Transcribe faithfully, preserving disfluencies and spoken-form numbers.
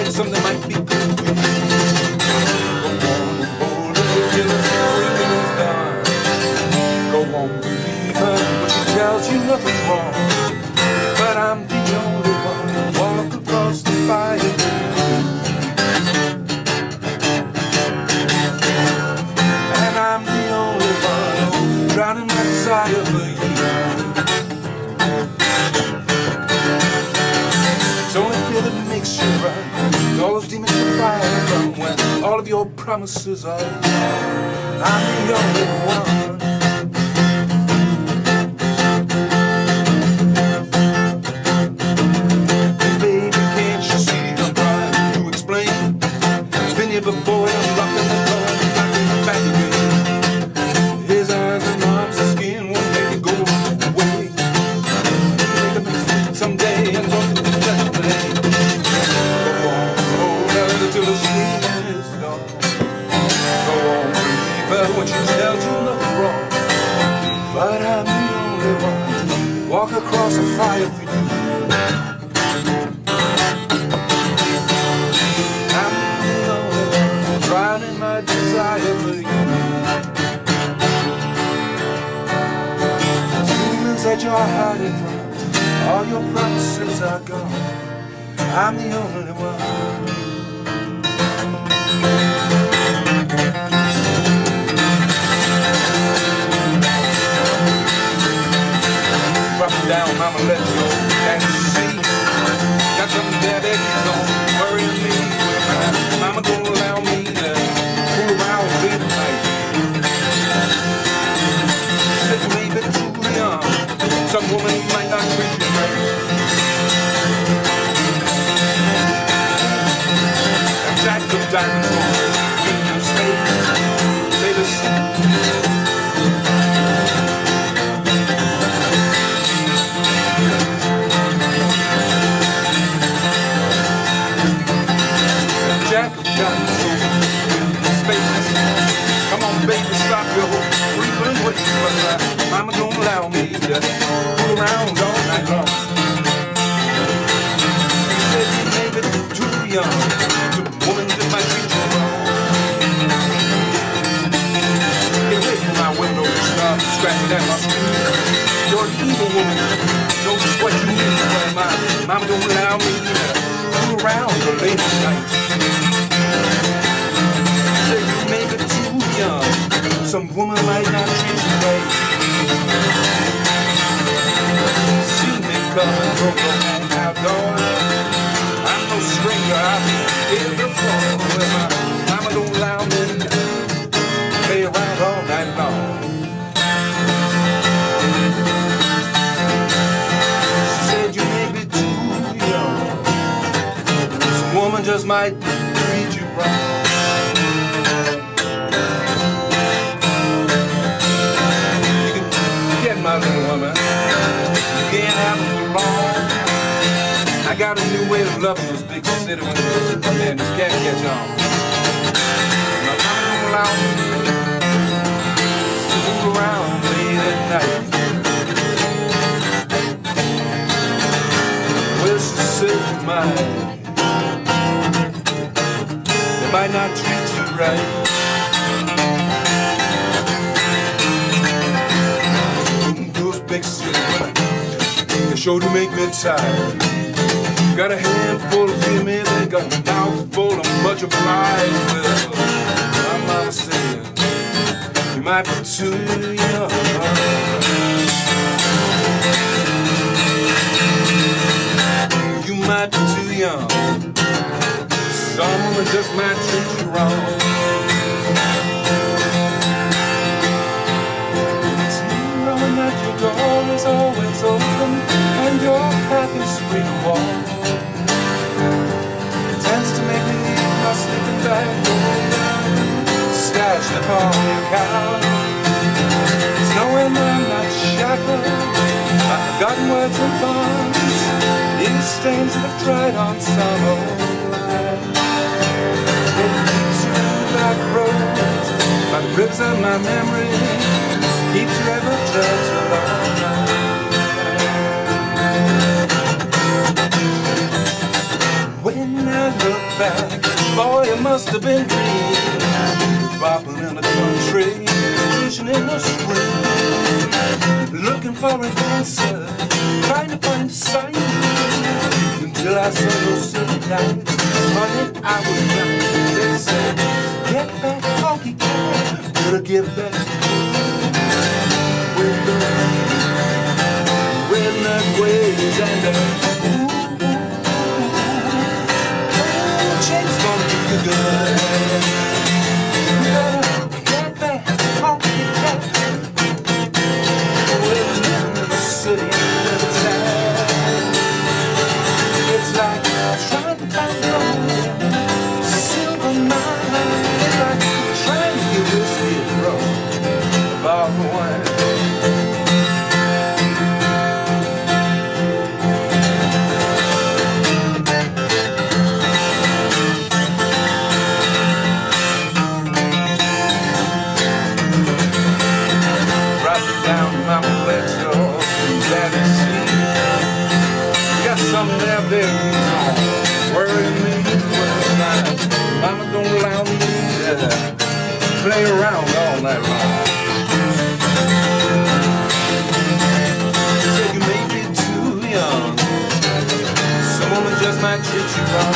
think something might be good for you. Go on, hold her till the story is done. Go on, believe her when she tells you nothing's wrong. But I'm the only one who walk across the fire with you. And I'm the only one who's drowning my desire for you. It's only fear that makes you run. All those demons are fire from when all of your promises are gone. I'm the only one. Before I'm locking the door and knocking the back again. His eyes and arms and skin won't make it go away. Make a mistake someday and go to the death play. Go on, hold her till the scream is gone. Go on, believe her when she tells you nothing wrong. But I'm the only one to walk across the fire for you. Drowning my desire for you. Demons that you're hiding from, all your promises are gone. I'm the only one. Drop it down, mama, let you go and see. Got something there that you don't worry me. Mama gonna allow me to fool around late at night. Said you may be too young. Some woman might not treat you right. And Jack of diamonds in your state. Say the same. Jack of diamonds in space. Come on, baby, stop your breathing ways. But uh, mama don't allow me to fool around all night long. She said you may be too young. The woman just might treat you wrong. Get away from my window, stop scratching at my screen. You're an evil woman, knows what you need. But my mama don't allow me to fool around till late at night. Say you may be too young. Some woman might not treat you right. See me coming from the home outdoors. I'm no stranger, I've been here before. Well, my mama don't allow me to play around all night long. She said you may be too young. Some woman just might treat you wrong. My little woman, you can't have it for long. I got a new way of loving this big city when the man just can't catch on. My mama don't allow me to move around late at night. Well, she said you might, they might not treat you right. Big city women, they sure do make me tired. Got a handful of females, they got a mouthful of much of pride. Well, my mama said, you might be too young. You might be too young. Someone just might treat you wrong. That your door is always open and your path is free to walk. It tends to make me leave my sleeping bag stashed upon your couch. It's knowing I'm not shackled. I've forgotten words and bonds, ink stains that have dried on some old line. It keeps you back roads by the ribs of my memory. Keeps you ever just alone. When I look back looking for an answer, trying to find a sign, until I saw those city lights. Honey, I was blind. They said, get back, honky cat, better get back. With the redneck ways and the ooh, ooh, change gonna do you good. Get back, honky cat. We're living in the city all the time. It's like trying to find gold, silver mine. It's like trying to get whiskey from a bottle of wine. Something there, baby, worrying me. Mama don't allow me to play around all night long. She said you may be too young, some woman just might treat you wrong.